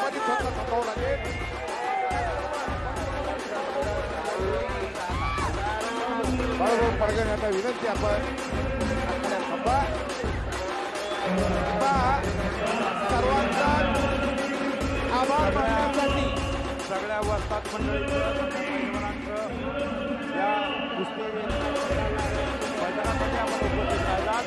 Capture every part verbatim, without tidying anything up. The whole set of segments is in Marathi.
मध्ये स्वतः थांबावं लागेल. बरोबर पडगण आता विनंती आपण थांबा. सर्वांचा आभार मानण्यासाठी सगळ्या वस्ताद मंडळींचं या कुस्ती मैदानामध्ये आपण उपस्थित राहिलात.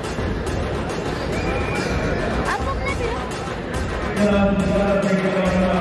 Thank you.